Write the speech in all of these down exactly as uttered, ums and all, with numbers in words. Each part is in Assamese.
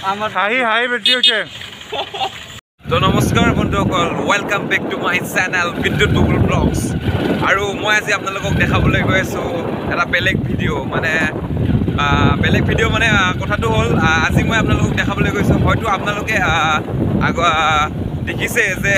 হাঁহি হাঁহি বেছি হৈছে তো নমস্কাৰ বন্ধুসকল welcome back to my channel Bidyut Bubul blogs আৰু মই আজি আপোনালোকক দেখাবলৈ গৈ আছোঁ এটা বেলেগ ভিডিঅ' মানে বেলেগ ভিডিঅ' মানে কথাটো হ'ল আজি মই আপোনালোকক দেখাবলৈ গৈছোঁ হয়তো আপোনালোকে আগ দেখিছে যে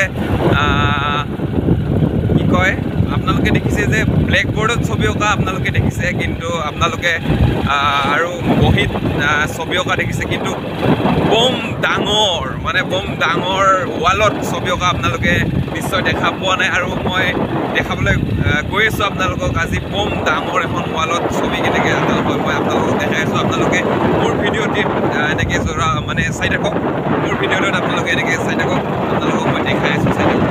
কি কয় আপোনালোকে দেখিছে যে ব্লেকবোৰ্ডত ছবি অঁকা আপোনালোকে দেখিছে কিন্তু আপোনালোকে আৰু বহীত ছবি অঁকা দেখিছে কিন্তু বম ডাঙৰ মানে বম ডাঙৰ ৱালত ছবি অঁকা আপোনালোকে নিশ্চয় দেখা পোৱা নাই আৰু মই দেখাবলৈ গৈ আছোঁ আপোনালোকক আজি বম ডাঙৰ এখন ৱালত ছবি কেনেকৈ হয় মই আপোনালোকক দেখাই আছোঁ আপোনালোকে মোৰ ভিডিঅ'টিত এনেকৈ জৰা মানে চাই থাকক মোৰ ভিডিঅ'টোত আপোনালোকে এনেকৈ চাই থাকক আপোনালোকক মই দেখাই আছোঁ চাই থাকক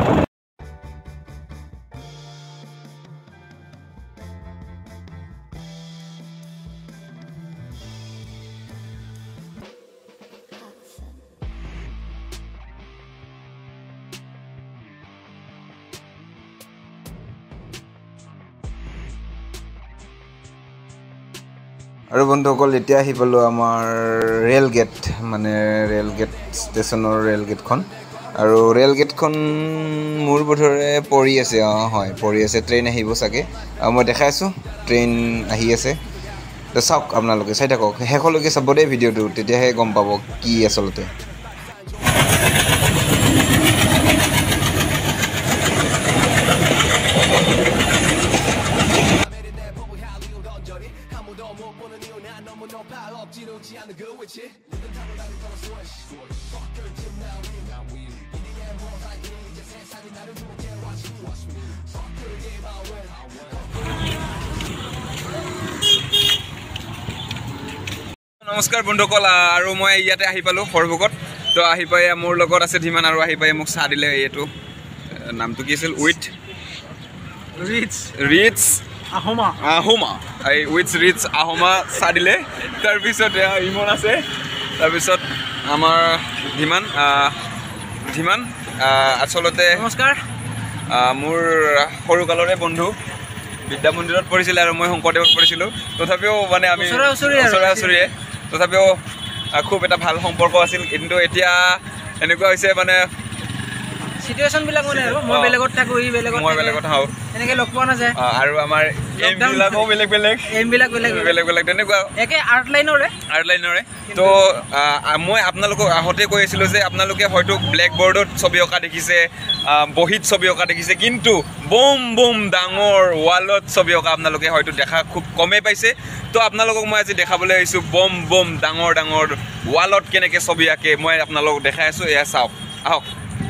আৰু বন্ধুসকল এতিয়া আহি পালোঁ আমাৰ ৰেল গেট মানে ৰেল গেট ষ্টেচনৰ ৰেল গেটখন আৰু ৰেল গেটখন মোৰ বোধৰে পৰি আছে অঁ হয় পৰি আছে ট্ৰেইন আহিব চাগে আৰু মই দেখাই আছোঁ ট্ৰেইন আহি আছে তো চাওক আপোনালোকে চাই থাকক শেষলৈকে চাব দেই ভিডিঅ'টো তেতিয়াহে গম পাব কি আচলতে নমস্কাৰ বন্ধুসকল আৰু মই ইয়াতে আহি পালোঁ সৰভোগত তো আহি পাই মোৰ লগত আছে ধীমান আৰু আহি পাই মোক চাহ দিলে এইটো নামটো কি আছিল উইথ ৰিটছ ৰিটছ আহোমা আহোমা এই উইথ ৰিটছ আহোমা চাহ দিলে তাৰপিছত ইমন আছে তাৰপিছত আমাৰ ধীমান ধীমান আচলতে নমস্কাৰ মোৰ সৰুকালৰে বন্ধু বিদ্যা মন্দিৰত পঢ়িছিলে আৰু মই শংকৰদেৱত পঢ়িছিলোঁ তথাপিও মানে আমি ওচৰে ওচৰিয়ে তথাপিও খুব এটা ভাল সম্পৰ্ক আছিল কিন্তু এতিয়া এনেকুৱা হৈছে মানে সিচুৱেশ্যনবিলাক মানে আৰু মই বেলেগত থাকোঁ ই বেলেগত মই বেলেগত থাকোঁ এনেকৈ লগ পোৱা নাযায় আৰু আমাৰ এমবিলাকো বেলেগ বেলেগ এমবিলাক বেলেগ বেলেগ বেলেগ তেনেকুৱা একে আৰ্ট লাইনৰে আৰ্ট লাইনৰে তো মই আপোনালোকক আহোঁতে কৈ আছিলোঁ যে আপোনালোকে হয়তো ব্লেকবৰ্ডত ছবি অঁকা দেখিছে বহীত ছবি অঁকা দেখিছে কিন্তু বম বম ডাঙৰ ৱালত ছবি অঁকা আপোনালোকে হয়তো দেখা খুব কমেই পাইছে তো আপোনালোকক মই আজি দেখাবলৈ আহিছোঁ বম বম ডাঙৰ ডাঙৰ ৱালত কেনেকৈ ছবি আঁকে মই আপোনালোকক দেখাই আছোঁ এয়া চাওক আহক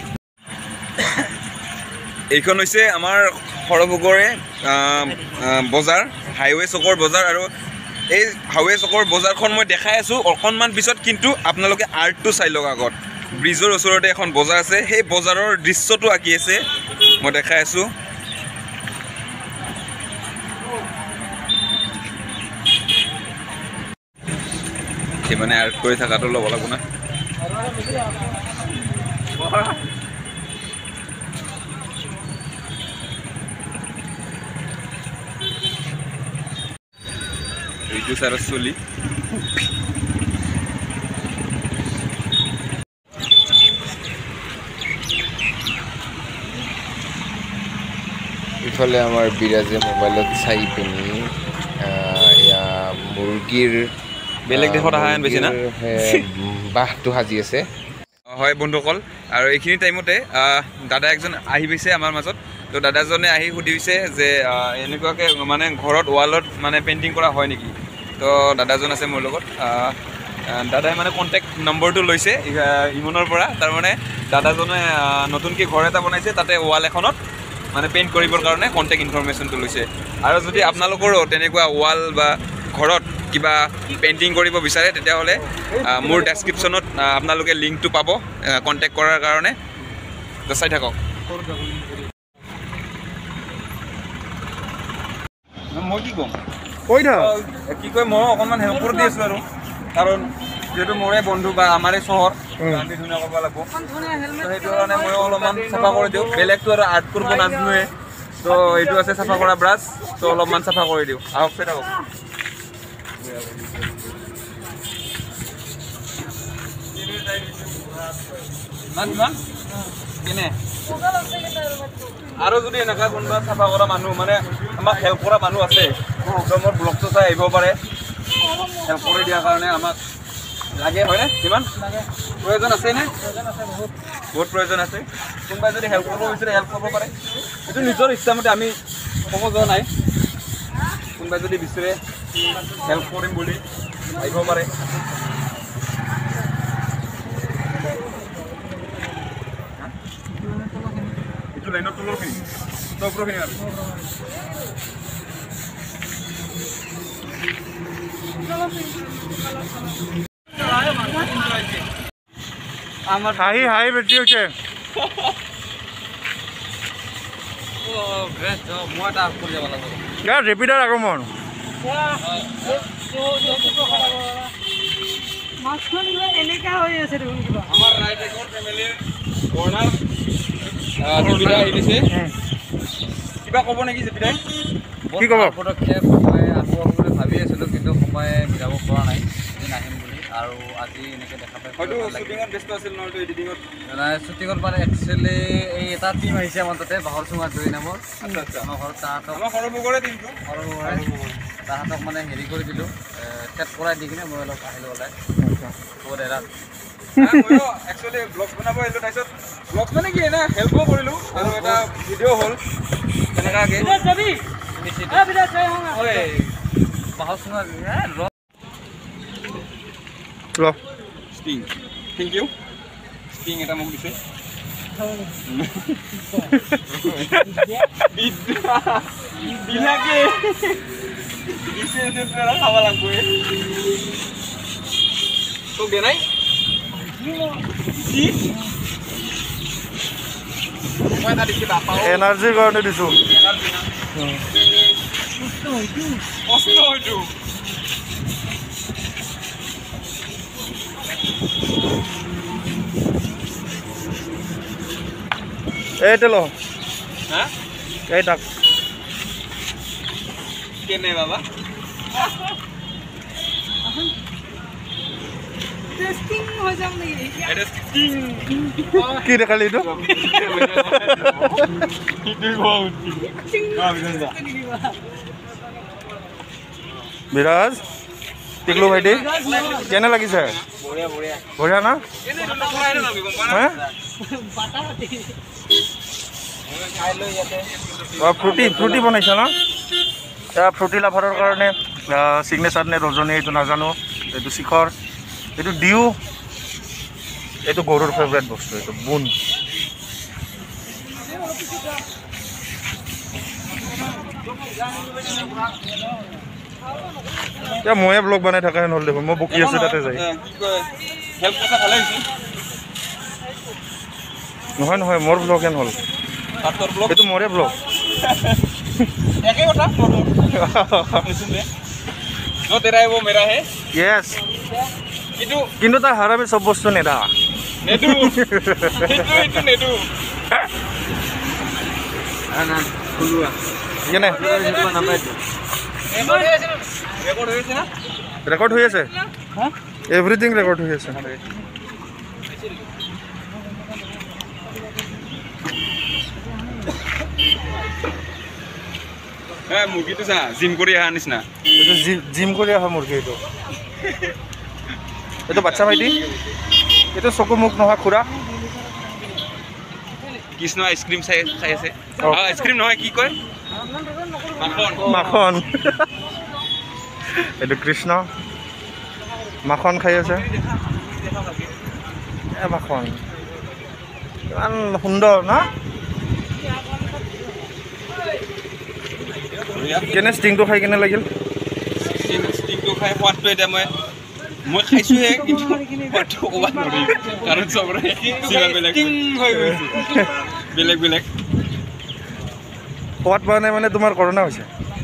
এইখন হৈছে আমাৰ সৰভোগৰে বজাৰ হাইৱে চকৰ বজাৰ আৰু এই হাইৱে চকৰ বজাৰখন মই দেখাই আছোঁ অকণমান পিছত কিন্তু আপোনালোকে আৰ্টটো চাই লওক আগত ব্ৰিজৰ ওচৰতে এখন বজাৰ আছে সেই বজাৰৰ দৃশ্যটো আঁকি আছে মই দেখাই আছোঁ সেই মানে আৰ্ট কৰি থকাটো ল'ব লাগিব না এইটো চাৰ চলি ইফালে আমাৰ বিৰাজে মোবাইলত চাই পিনি এয়া মুৰ্গীৰ বেলেগ দেশত অহা বেছি না বাঁহটো সাজি আছে হয় বন্ধুসকল আৰু এইখিনি টাইমতে দাদা একজন আহি পাইছে আমাৰ মাজত তো দাদাজনে আহি সুধিছে যে এনেকুৱাকৈ মানে ঘৰত ৱালত মানে পেইণ্টিং কৰা হয় নেকি তো দাদাজন আছে মোৰ লগত দাদাই মানে কণ্টেক্ট নম্বৰটো লৈছে ইমনৰ পৰা তাৰমানে দাদাজনে নতুনকৈ ঘৰ এটা বনাইছে তাতে ৱাল এখনত মানে পেইণ্ট কৰিবৰ কাৰণে কণ্টেক্ট ইনফৰমেশ্যনটো লৈছে আৰু যদি আপোনালোকৰো তেনেকুৱা ৱাল বা ঘৰত কিবা পেইণ্টিং কৰিব বিচাৰে তেতিয়াহ'লে মোৰ ডেছক্ৰিপশ্যনত আপোনালোকে লিংকটো পাব কণ্টেক্ট কৰাৰ কাৰণে তো চাই থাকক মই কি ক'ম কৈ থাক কি কয় মই অকণমান হেল্প কৰি দি আছোঁ আৰু কাৰণ যেহেতু মোৰে বন্ধু বা আমাৰে চহৰ আমি ধুনীয়া কৰিব লাগিব সেইটো কাৰণে মই অলপমান চাফা কৰি দিওঁ বেলেগটো আৰু আৰ্ট কৰিব নাজানোৱে তো এইটো আছে চাফা কৰা ব্ৰাছ তো অলপমান চাফা কৰি দিওঁ আহক চাই থাকক মান মান কেনে আৰু যদি এনেকুৱা কোনোবা চাফা কৰা মানুহ মানে আমাক হেল্প কৰা মানুহ আছে তো মোৰ ব্লগটো চাই আহিব পাৰে হেল্প কৰি দিয়াৰ কাৰণে আমাক লাগে হয়নে কিমান প্ৰয়োজন আছে নে বহুত প্ৰয়োজন আছে কোনোবাই যদি হেল্প কৰিব বিচাৰে হেল্প কৰিব পাৰে এইটো নিজৰ ইচ্ছামতে আমি ক'ব যোৱা নাই কোনোবাই যদি বিচাৰে হেল্প কৰিম বুলি আহিব পাৰে এইটো লাইনৰ তলৰখিনি তলৰখিনি আৰু আমার হাই হাই বেশি হচ্ছে রেপিডার আগমন আমাৰ ৰাইটেকৰ ফেমিলিৰ কৰ্ণাৰ জেপিদা আহি দিছে কিবা ক'ব নেকি জেপিদাই কি ক'ব পদক্ষেপ মই আকৌ বুলি ভাবি আছিলোঁ কিন্তু সময় মিলাব পৰা নাই এদিন আহিম বুলি আৰু আজি এনেকৈ দেখা পাই হয়তো শ্বুটিঙত ব্যস্ত আছিল নহয়তো এডিটিঙত শ্বুটিঙত মানে একচুৱেলি এই এটা টিম আহিছে আমাৰ তাতে বাহৰ চুঙা দুই নামৰ আচ্ছা আচ্ছা আমাৰ ঘৰত তাহাঁতক আমাৰ সৰবগৰে টিমটো সৰু তাহাঁতক মানে হেৰি কৰি দিলোঁ ছেট কৰাই দি কিনে মই অলপ আহিলোঁ ওলাই বহুত এৰা ময়ো একচুৱেলি ব্লগ বনাব আহিলোঁ তাৰপিছত ব্লগ মানে কি এনে হেল্পো কৰিলোঁ আৰু এটা ভিডিঅ' হ'ল তেনেকুৱাকৈ বাহৰ চুঙা ল ষ্টিং থেংক ইউ ষ্টিং এটা মোক দিছে বিলাকে দিছে খাব লাগব তোক দে নাই মই এটা দিছোঁ নাপাওঁ এনাৰ্জিৰ কাৰণে দিছোঁ কষ্ট হয়তো এইটো ল হা এই তাক কেনে বাবা এটা ষ্টিং কি দেখালি এইটো বিৰাজ টিকলু ভাইটি কেনে লাগিছে বঢ়িয়া না হা ফ্ৰুটি ফ্ৰুটি বনাইছা ন এয়া ফ্ৰুটি লাভাৰৰ কাৰণে চিগনেচাৰ নে ৰজনী এইটো নাজানো এইটো শিখৰ এইটো ডিউ এইটো গৰুৰ ফেভৰেট বস্তু এইটো বুন এতিয়া ময়ে ব্লগ বনাই থকা হেন হ'ল দেখোন মই বকি আছোঁ তাতে যাই নহয় নহয় মোৰ ব্লগ হেন হ'ল এইটো মোৰে ব্লগ য়েছ কিন্তু তাৰ হাৰামি চব বস্তু নেদা কেনে ৰেকৰ্ড হৈ আছে এভৰিথিং ৰেকৰ্ড হৈ আছে মুৰ্গীটো চা জিম কৰি অহা নিচিনা এইটো জিম কৰি অহা মুৰ্গী এইটো এইটো বাচ্চা ভাইটি এইটো চকু মুখ নহয় খুৰা কৃষ্ণ আইচক্ৰীম চাই খাই আছে আইচক্ৰীম নহয় কি কয় মাখন মাখন এইটো কৃষ্ণ মাখন খাই আছে এ মাখন ইমান সুন্দৰ না কেনে ষ্টিংটো খাই কেনে লাগিল ষ্টিংটো খাই সোৱাদটো এতিয়া মই মই খাইছোঁহে কিন্তু সোৱাদটো ক'ব নোৱাৰিম কাৰণ চবৰে যিমান বেলেগ হৈ গৈছে বেলেগ বেলেগ সোৱাদ পোৱা নাই মানে তোমাৰ কৰোণা হৈছে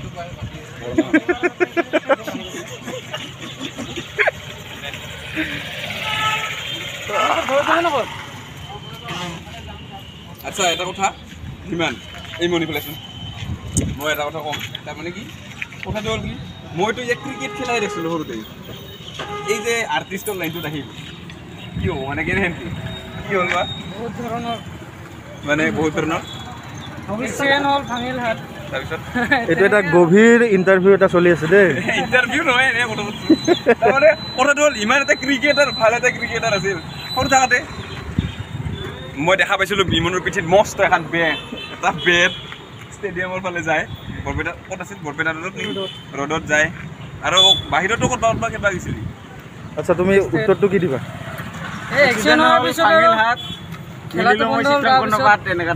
আচ্ছা এটা কথা কিমান এই মনি পেলাইছোঁ মই এটা কথা ক'ম তাৰমানে কি কথাটো হ'ল কি মইতো ইয়াত ক্ৰিকেট খেলাই দেখিছিলোঁ সৰুতে এই যে আৰ্টিষ্টৰ লাইনটোত আহিল কি হ'ব মানে কেনেহেন কি হ'ল বা বহুত ধৰণৰ মানে বহুত ধৰণৰ এছিয়ান হ'ল ভাঙিল হাত তাৰপিছত এইটো এটা গভীৰ ইণ্টাৰভিউ এটা চলি আছে দেই ইণ্টাৰভিউ নহয় এনে কথা তাৰমানে কথাটো হ'ল ইমান এটা ক্ৰিকেটাৰ ভাল এটা ক্ৰিকেটাৰ আছিল সৰু থাকোঁতে মই দেখা পাইছিলোঁ বিমনৰ পিঠিত মস্ত এখন বেট এটা বেট ষ্টেডিয়ামৰ ফালে যায় বৰপেটা ক'ত আছিল বৰপেটা ৰ'ডত নেকি ৰ'ডত যায় আৰু বাহিৰতো ক'ত বা কিবা গৈছিলি আচ্ছা তুমি উত্তৰটো কি দিবা এই এক্সিডেণ্ট হোৱাৰ পিছত আৰু খেলাটো বন্ধ হ'ল তাৰপিছত তেনেকুৱা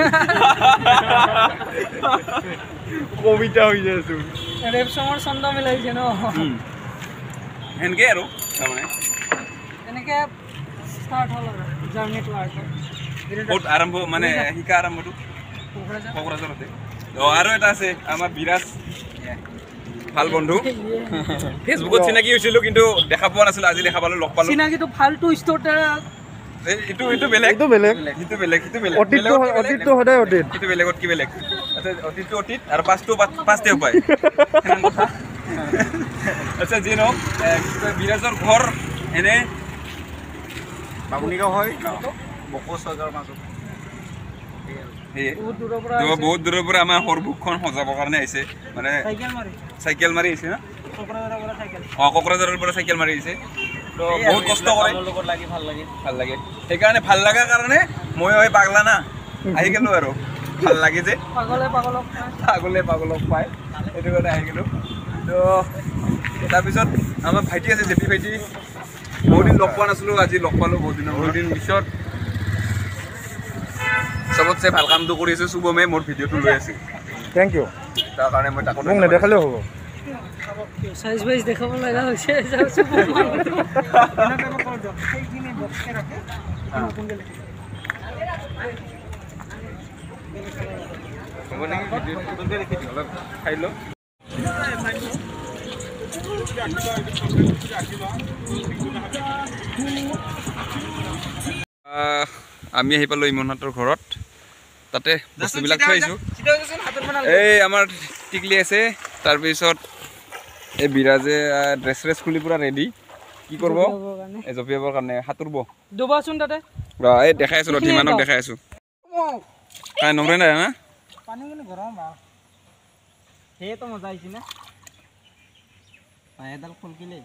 কবিতা হৈ যায় আছোঁ ৰেপ চঙৰ চন্দ মিলাইছে ন সেনেকৈ আৰু তাৰমানে তেনেকৈ ষ্টাৰ্ট হ'ল আৰু জাৰ্ণিটো আৰ্টৰ ক'ত আৰম্ভ মানে শিকা আৰম্ভটো কোকৰাঝাৰতে অঁ আৰু এটা আছে আমাৰ বিৰাজ ভাল বন্ধু ফেচবুকত চিনাকি হৈছিলোঁ কিন্তু দেখা পোৱা নাছিলোঁ আজি দেখা পালোঁ লগ পালোঁ চিনাকিটো ফাল্টু ষ্ট'ৰটা এইটো এইটো বেলেগ এইটো বেলেগ সিটো বেলেগ সিটো বেলেগ অতীতটো অতীতটো সদায় অতীত সিটো বেলেগত কি বেলেগ আচ্ছা অতীতটো অতীত আৰু পাঁচটো পাঁচতে উপায় আচ্ছা যি নহওক বিৰাজৰ ঘৰ এনে বামুণীগাঁও হয় বকচৰ মাজত সেয়ে বহুত দূৰৰ পৰা বহুত দূৰৰ পৰা আমাৰ সৰভোগখন সজাবৰ কাৰণে আহিছে মানে চাইকেল মাৰি চাইকেল মাৰি আহিছে না কোকৰাঝাৰৰ পৰা চাইকেল অঁ কোকৰাঝাৰৰ পৰা চাইকেল মাৰি আহিছে তো বহুত কষ্ট কৰে লগত লাগি ভাল লাগে ভাল লাগে সেইকাৰণে ভাল লগাৰ কাৰণে মই হয় পাগলা না আহি গ'লোঁ আৰু ভাল লাগে যে পাগলে পাগলক পাগলে পাগলক পায় সেইটো কাৰণে আহি গ'লোঁ তো তাৰপিছত আমাৰ ভাইটি আছে জেপি ভাইটি বহুত দিন লগ পোৱা নাছিলোঁ আজি লগ পালোঁ বহুত দিনৰ বহুত দিন পিছত চবতছে ভাল কামটো কৰি আছোঁ শুভমে মোৰ ভিডিঅ'টো লৈ আছে থেংক ইউ তাৰ কাৰণে মই তাকো মোক নেদেখালেও হ'ব সাইজ বাইজ দেখাব লগা হৈছে সেইখিনি বক্সকে ৰাখে হ'ব নেকি ভিডিঅ'টো দেখি দিওঁ অলপ খাই লওঁ আমি আহি পালোঁ ইমনহঁতৰ ঘৰত তাতে বস্তুবিলাক থৈ আহিছোঁ এই আমাৰ টিকলি আছে তাৰপিছত এই বিৰাজে ড্ৰেছ চ্ৰেছ খুলি পূৰা ৰেডি কি কৰিব এই জঁপিয়াবৰ কাৰণে সাঁতুৰিব দুবাচোন তাতে এই দেখাই আছোঁ ধীমানক দেখাই আছোঁ কাই নমৰে নাই না পানী কিন্তু গৰম আৰু সেয়েতো মজা আহিছে না এডাল খুলকিলে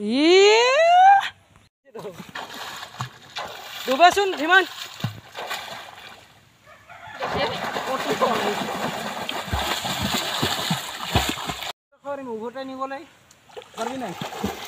দুবাচোন ধীমান উভতাই নিবলৈ পাৰিবি নাই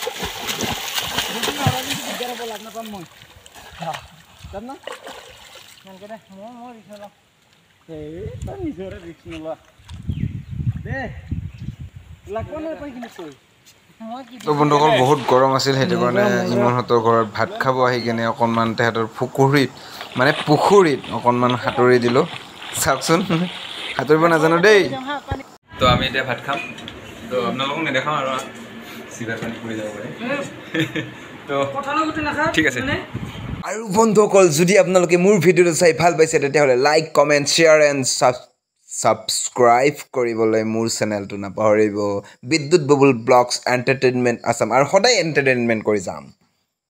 দিগদাৰ হ'ব লাভ নাপাম মই যাম না ভালকৈ দে মই মই ৰিক্স নলওঁ এই তই নিজৰে ৰিক্স নলোৱা দে লাগব নহয় তই কিন্তু কৈ তো বন্ধুসকল বহুত গৰম আছিল সেইটো কাৰণে ইমনহঁতৰ ঘৰত ভাত খাব আহি কেনে অকণমান তেহেঁতৰ পুখুৰীত মানে পুখুৰীত অকণমান সাঁতুৰি দিলোঁ চাওকচোন সাঁতুৰিব নাজানো দেই তো আমি এতিয়া ভাত খাম তো আপোনালোকক নেদেখাওঁ আৰু চিধা পানী পৰি যাব পাৰে তো ঠিক আছে আৰু বন্ধুসকল যদি আপোনালোকে মোৰ ভিডিঅ'টো চাই ভাল পাইছে তেতিয়াহ'লে like comment share and subscribe কৰিবলৈ মোৰ চেনেলটো নাপাহৰিব বিদ্যুৎ বুবুল ব্লগছ এণ্টাৰটেইনমেণ্ট আছাম আৰু সদায় এণ্টাৰটেইনমেণ্ট কৰি যাম